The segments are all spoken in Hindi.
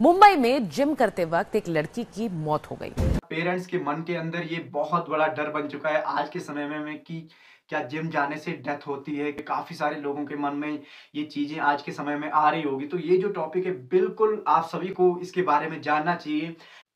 मुंबई में जिम करते वक्त एक लड़की की मौत हो गई। पेरेंट्स के मन के अंदर ये बहुत बड़ा डर बन चुका है आज के समय में कि क्या जिम जाने से डेथ होती है। काफी सारे लोगों के मन में ये चीजें आज के समय में आ रही होगी, तो ये जो टॉपिक है बिल्कुल आप सभी को इसके बारे में जानना चाहिए।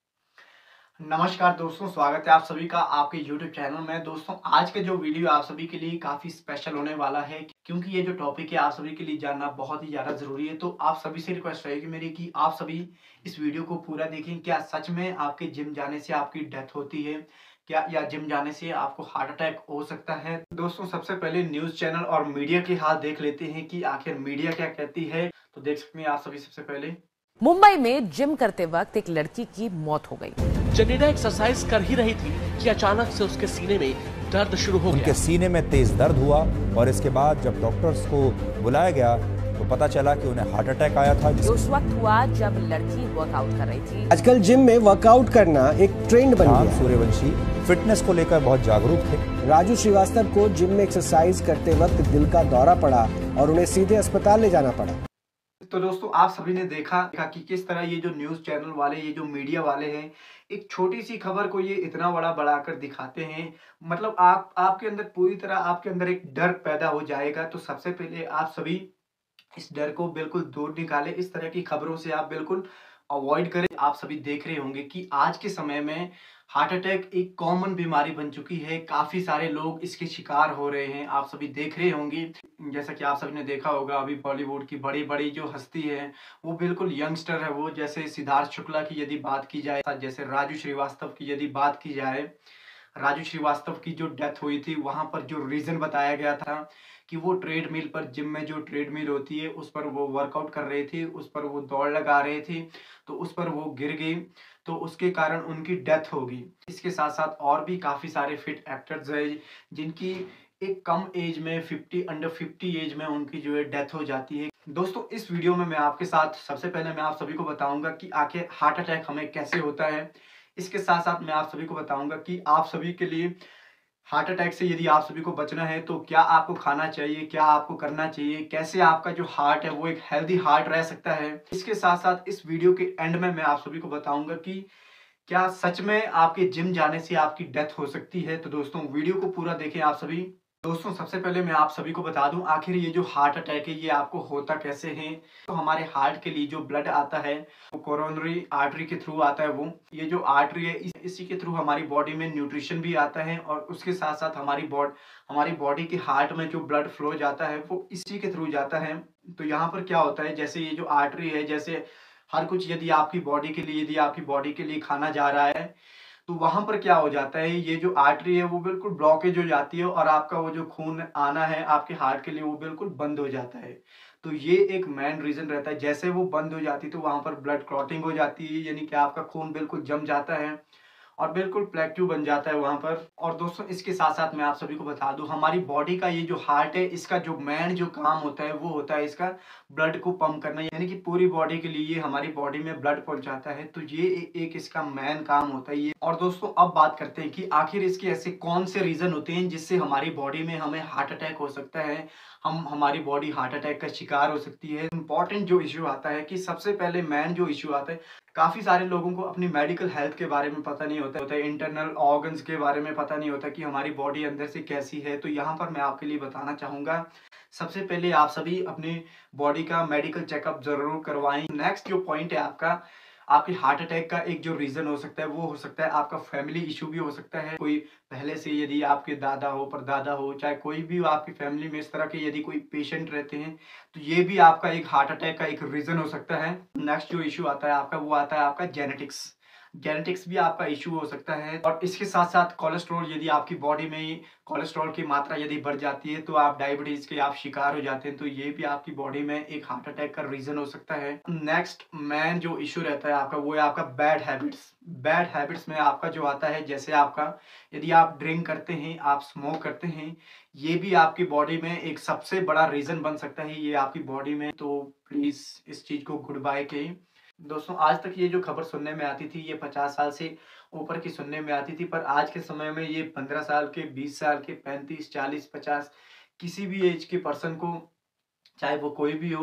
नमस्कार दोस्तों, स्वागत है आप सभी का आपके YouTube चैनल में। दोस्तों, आज का जो वीडियो आप सभी के लिए काफी स्पेशल होने वाला है, क्योंकि ये जो टॉपिक है आप सभी के लिए जानना बहुत ही ज्यादा जरूरी है। तो आप सभी से रिक्वेस्ट रहेगी मेरी कि आप सभी इस वीडियो को पूरा देखें। क्या सच में आपके जिम जाने से आपकी डेथ होती है क्या, या जिम जाने से आपको हार्ट अटैक हो सकता है? दोस्तों, सबसे पहले न्यूज चैनल और मीडिया के हाल देख लेते हैं कि आखिर मीडिया क्या कहती है। तो देख सकते हैं आप सभी, सबसे पहले मुंबई में जिम करते वक्त एक लड़की की मौत हो गई। जनीना एक्सरसाइज कर ही रही थी कि अचानक से उसके सीने में दर्द शुरू हो गया। उनके सीने में तेज दर्द हुआ और इसके बाद जब डॉक्टर्स को बुलाया गया तो पता चला कि उन्हें हार्ट अटैक आया था। ये उस वक्त हुआ जब लड़की वर्कआउट कर रही थी। आजकल जिम में वर्कआउट करना एक ट्रेंड बन गया। सूर्यवंशी फिटनेस को लेकर बहुत जागरूक थे। राजू श्रीवास्तव को जिम में एक्सरसाइज करते वक्त दिल का दौरा पड़ा और उन्हें सीधे अस्पताल ले जाना पड़ा। तो दोस्तों, आप सभी ने देखा कि किस तरह ये जो न्यूज चैनल वाले, ये जो मीडिया वाले हैं, एक छोटी सी खबर को ये इतना बड़ा बढ़ाकर दिखाते हैं। मतलब आपके अंदर पूरी तरह आपके अंदर एक डर पैदा हो जाएगा। तो सबसे पहले आप सभी इस डर को बिल्कुल दूर निकालें। इस तरह की खबरों से आप बिल्कुल अवॉइड करें। आप सभी देख रहे होंगे कि आज के समय में हार्ट अटैक एक कॉमन बीमारी बन चुकी है। काफी सारे लोग इसके शिकार हो रहे हैं। आप सभी देख रहे होंगे, जैसा कि आप सभी ने देखा होगा, अभी बॉलीवुड की बड़ी बड़ी जो हस्ती है वो बिल्कुल यंगस्टर है। वो जैसे सिद्धार्थ शुक्ला की यदि बात की जाए, जैसे राजू श्रीवास्तव की यदि बात की जाए, राजू श्रीवास्तव की जो डेथ हुई थी वहां पर जो रीजन बताया गया था कि वो ट्रेडमिल पर, जिम में जो ट्रेडमिल होती है उस पर वो वर्कआउट कर रहे थे, उस पर वो दौड़ लगा रहे थे, तो उस पर वो गिर गई, तो उसके कारण उनकी डेथ होगी। इसके साथ साथ और भी काफी सारे फिट एक्टर्स हैं जिनकी एक कम एज में, अंडर 50 एज में उनकी जो है डेथ हो जाती है। दोस्तों, इस वीडियो में मैं आपके साथ सबसे पहले मैं आप सभी को बताऊंगा कि आखिर हार्ट अटैक हमें कैसे होता है। इसके साथ साथ मैं आप सभी को बताऊंगा कि आप सभी के लिए हार्ट अटैक से यदि आप सभी को बचना है तो क्या आपको खाना चाहिए, क्या आपको करना चाहिए, कैसे आपका जो हार्ट है वो एक हेल्दी हार्ट रह सकता है। इसके साथ साथ इस वीडियो के एंड में मैं आप सभी को बताऊंगा कि क्या सच में आपके जिम जाने से आपकी डेथ हो सकती है। तो दोस्तों, वीडियो को पूरा देखें आप सभी। दोस्तों, सबसे पहले मैं आप सभी को बता दूं आखिर ये जो हार्ट अटैक है ये आपको होता कैसे है। तो हमारे हार्ट के लिए जो ब्लड आता है वो कोरोनरी आर्टरी के थ्रू आता है। वो ये जो आर्टरी है इसी के थ्रू हमारी बॉडी में न्यूट्रिशन भी आता है, और उसके साथ साथ हमारी बॉडी के हार्ट में जो ब्लड फ्लो जाता है वो इसी के थ्रू जाता है। तो यहाँ पर क्या होता है, जैसे ये जो आर्टरी है, जैसे हर कुछ यदि आपकी बॉडी के लिए खाना जा रहा है तो वहां पर क्या हो जाता है, ये जो आर्टरी है वो बिल्कुल ब्लॉकेज हो जाती है और आपका वो जो खून आना है आपके हार्ट के लिए वो बिल्कुल बंद हो जाता है। तो ये एक मेन रीजन रहता है। जैसे वो बंद हो जाती है तो वहां पर ब्लड क्लॉटिंग हो जाती है, यानी कि आपका खून बिल्कुल जम जाता है और बिल्कुल प्लेक्यू बन जाता है वहां पर। और दोस्तों, इसके साथ साथ मैं आप सभी को बता दूं, हमारी बॉडी का ये जो हार्ट है इसका जो मेन जो काम होता है वो होता है इसका ब्लड को पंप करना, यानी कि पूरी बॉडी के लिए ये हमारी बॉडी में ब्लड पहुंचाता है। तो ये एक इसका मेन काम होता है ये। और दोस्तों, अब बात करते हैं कि आखिर इसके ऐसे कौन से रीजन होते हैं जिससे हमारी बॉडी में हमें हार्ट अटैक हो सकता है, हमारी बॉडी हार्ट अटैक का शिकार हो सकती है। इंपॉर्टेंट जो इश्यू आता है कि सबसे पहले मेन जो इश्यू आता है, काफी सारे लोगों को अपनी मेडिकल हेल्थ के बारे में पता नहीं होता है, इंटरनल ऑर्गन्स के बारे में पता नहीं होता कि हमारी बॉडी अंदर से कैसी है। तो यहाँ पर मैं आपके लिए बताना चाहूंगा, सबसे पहले आप सभी अपनी बॉडी का मेडिकल चेकअप जरूर करवाएं। नेक्स्ट जो पॉइंट है आपके हार्ट अटैक का एक जो रीजन हो सकता है वो हो सकता है आपका फैमिली इशू भी हो सकता है। कोई पहले से यदि आपके दादा हो, परदादा हो, चाहे कोई भी आपकी फैमिली में इस तरह के यदि कोई पेशेंट रहते हैं तो ये भी आपका एक हार्ट अटैक का एक रीजन हो सकता है। नेक्स्ट जो इशू आता है आपका वो आता है आपका जेनेटिक्स भी आपका इशू हो सकता है। और इसके साथ साथ कोलेस्ट्रॉल, यदि आपकी बॉडी में कोलेस्ट्रॉल की मात्रा यदि बढ़ जाती है तो आप डायबिटीज के आप शिकार हो जाते हैं, तो ये भी आपकी बॉडी में एक हार्ट अटैक का रीजन हो सकता है। नेक्स्ट मेन जो इशू रहता है आपका वो है आपका बैड हैबिट्स में आपका जो आता है, जैसे आपका यदि आप ड्रिंक करते हैं, आप स्मोक करते हैं, ये भी आपकी बॉडी में एक सबसे बड़ा रीजन बन सकता है ये आपकी बॉडी में। तो प्लीज इस चीज को गुड बाय करें। दोस्तों, आज तक ये जो खबर सुनने में आती थी ये 50 साल से ऊपर की सुनने में आती थी, पर आज के समय में ये 15 साल के, 20 साल के, 35, 40, 50 किसी भी एज के पर्सन को, चाहे वो कोई भी हो,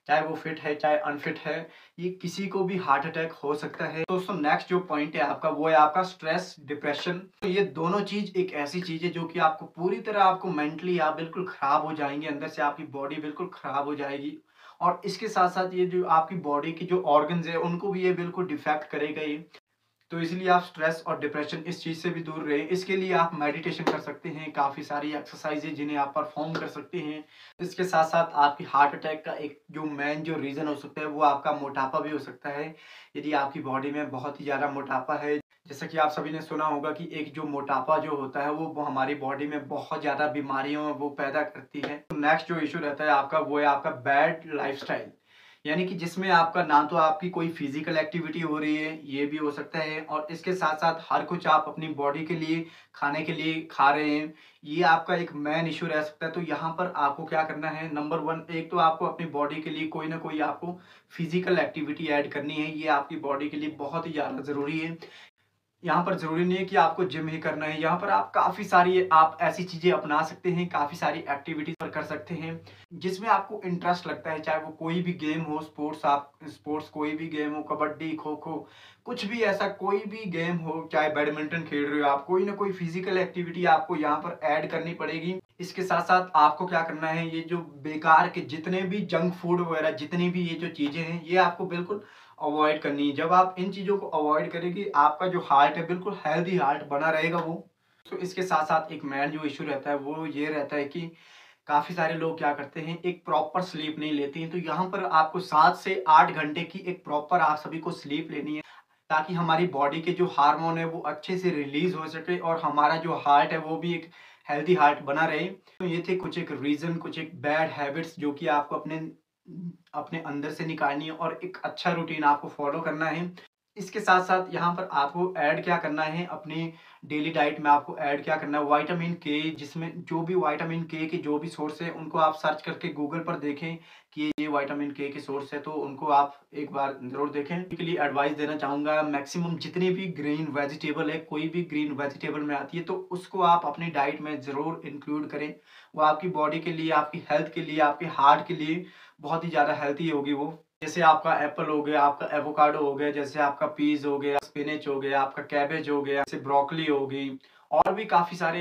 चाहे वो फिट है चाहे अनफिट है, ये किसी को भी हार्ट अटैक हो सकता है। दोस्तों नेक्स्ट जो पॉइंट है आपका, वो है आपका स्ट्रेस, डिप्रेशन। तो ये दोनों चीज एक ऐसी चीज है जो कि आपको पूरी तरह, आपको मेंटली आप बिल्कुल खराब हो जाएंगे, अंदर से आपकी बॉडी बिल्कुल खराब हो जाएगी। और इसके साथ साथ ये जो आपकी बॉडी की जो ऑर्गन्स है उनको भी ये बिल्कुल डिफेक्ट करेगा ये। तो इसलिए आप स्ट्रेस और डिप्रेशन इस चीज़ से भी दूर रहें। इसके लिए आप मेडिटेशन कर सकते हैं, काफ़ी सारी एक्सरसाइज है जिन्हें आप परफॉर्म कर सकते हैं। इसके साथ साथ आपकी हार्ट अटैक का एक जो मेन जो रीज़न हो सकता है वो आपका मोटापा भी हो सकता है। यदि आपकी बॉडी में बहुत ही ज़्यादा मोटापा है, जैसा कि आप सभी ने सुना होगा कि एक जो मोटापा जो होता है वो हमारी बॉडी में बहुत ज़्यादा बीमारियों वो पैदा करती है। तो नेक्स्ट जो इशू रहता है आपका, वो है आपका बैड लाइफस्टाइल, यानी कि जिसमें आपका ना तो आपकी कोई फिजिकल एक्टिविटी हो रही है, ये भी हो सकता है, और इसके साथ साथ हर कुछ आप अपनी बॉडी के लिए खाने के लिए खा रहे हैं, ये आपका एक मेन इशू रह सकता है। तो यहाँ पर आपको क्या करना है, नंबर 1, एक तो आपको अपनी बॉडी के लिए कोई ना कोई आपको फिजिकल एक्टिविटी ऐड करनी है। ये आपकी बॉडी के लिए बहुत ही ज़्यादा ज़रूरी है। यहाँ पर ज़रूरी नहीं है कि आपको जिम ही करना है, यहाँ पर आप काफ़ी सारी आप ऐसी चीज़ें अपना सकते हैं, काफ़ी सारी एक्टिविटीज़ पर कर सकते हैं जिसमें आपको इंटरेस्ट लगता है। चाहे वो कोई भी गेम हो, स्पोर्ट्स, आप स्पोर्ट्स कोई भी गेम हो, कबड्डी, खो खो, कुछ भी ऐसा कोई भी गेम हो, चाहे बैडमिंटन खेल रहे हो आप, कोई ना कोई फिजिकल एक्टिविटी आपको यहाँ पर ऐड करनी पड़ेगी। इसके साथ साथ आपको क्या करना है, ये जो बेकार के जितने भी जंक फूड वगैरह, जितनी भी ये जो चीज़ें हैं, ये आपको बिल्कुल अवॉइड करनी है। जब आप इन चीज़ों को अवॉइड करेंगे, आपका जो हार्ट है बिल्कुल हेल्दी हार्ट बना रहेगा वो। तो इसके साथ साथ एक मेन जो इशू रहता है वो ये रहता है कि काफ़ी सारे लोग क्या करते हैं, एक प्रॉपर स्लीप नहीं लेते हैं। तो यहाँ पर आपको 7 से 8 घंटे की एक प्रॉपर आप सभी को स्लीप लेनी है, ताकि हमारी बॉडी के जो हार्मोन है वो अच्छे से रिलीज हो सके और हमारा जो हार्ट है वो भी एक हेल्दी हार्ट बना रहे। तो ये थे कुछ एक रीज़न, कुछ एक बैड हैबिट्स जो कि आपको अपने अपने अंदर से निकालनी है और एक अच्छा रूटीन आपको फॉलो करना है। इसके साथ साथ यहाँ पर आपको ऐड क्या करना है, अपनी डेली डाइट में आपको ऐड क्या करना है, विटामिन के, जिसमें जो भी विटामिन के के जो भी सोर्स है उनको आप सर्च करके गूगल पर देखें कि ये विटामिन के सोर्स है, तो उनको आप एक बार ज़रूर देखें। इसके लिए एडवाइस देना चाहूँगा, मैक्सिमम जितनी भी ग्रीन वेजिटेबल है, कोई भी ग्रीन वेजिटेबल में आती है, तो उसको आप अपनी डाइट में ज़रूर इंक्लूड करें। वो आपकी बॉडी के लिए, आपकी हेल्थ के लिए, आपके हार्ट के लिए बहुत ही ज़्यादा हेल्थी होगी वो। जैसे आपका एप्पल हो गया, आपका एवोकाडो हो गया, जैसे आपका पीस हो गया, स्पिनच हो गया, आपका कैबेज हो गया, जैसे ब्रोकली हो गई, और भी काफ़ी सारी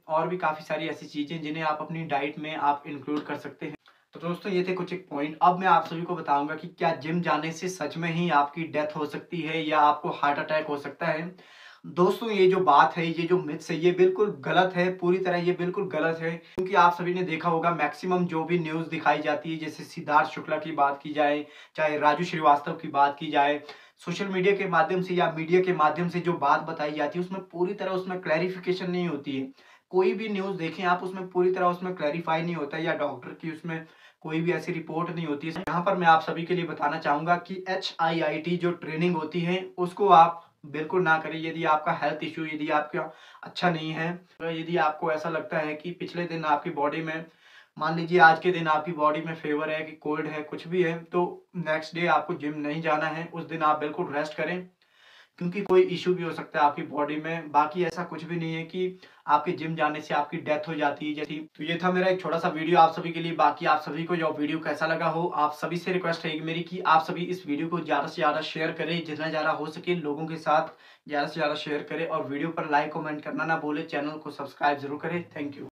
ऐसी चीज़ें जिन्हें आप अपनी डाइट में आप इंक्लूड कर सकते हैं। तो दोस्तों ये थे कुछ एक पॉइंट। अब मैं आप सभी को बताऊंगा कि क्या जिम जाने से सच में ही आपकी डेथ हो सकती है या आपको हार्ट अटैक हो सकता है। दोस्तों ये जो बात है, ये जो मिथ्स है, ये बिल्कुल गलत है, पूरी तरह ये बिल्कुल गलत है। क्योंकि आप सभी ने देखा होगा मैक्सिमम जो भी न्यूज़ दिखाई जाती है, जैसे सिद्धार्थ शुक्ला की बात की जाए, चाहे राजू श्रीवास्तव की बात की जाए, सोशल मीडिया के माध्यम से या मीडिया के माध्यम से जो बात बताई जाती है उसमें पूरी तरह उसमें क्लैरिफिकेशन नहीं होती है। कोई भी न्यूज़ देखें आप, उसमें पूरी तरह उसमें क्लैरिफाई नहीं होता है, या डॉक्टर की उसमें कोई भी ऐसी रिपोर्ट नहीं होती है। यहाँ पर मैं आप सभी के लिए बताना चाहूँगा कि HIIT जो ट्रेनिंग होती है उसको आप बिल्कुल ना करें। यदि आपका हेल्थ इशू, यदि आपका अच्छा नहीं है, यदि आपको ऐसा लगता है कि पिछले दिन आपकी बॉडी में, मान लीजिए आज के दिन आपकी बॉडी में फीवर है कि कोल्ड है, कुछ भी है, तो नेक्स्ट डे आपको जिम नहीं जाना है, उस दिन आप बिल्कुल रेस्ट करें, क्योंकि कोई इशू भी हो सकता है आपकी बॉडी में। बाकी ऐसा कुछ भी नहीं है कि आपके जिम जाने से आपकी डेथ हो जाती है जैसी। तो ये था मेरा एक छोटा सा वीडियो आप सभी के लिए। बाकी आप सभी को जो वीडियो कैसा लगा हो, आप सभी से रिक्वेस्ट है मेरी कि आप सभी इस वीडियो को ज़्यादा से ज़्यादा शेयर करें, जितना ज़्यादा हो सके लोगों के साथ ज़्यादा से ज़्यादा शेयर करें, और वीडियो पर लाइक कमेंट करना ना भूलें, चैनल को सब्सक्राइब जरूर करें। Thank you.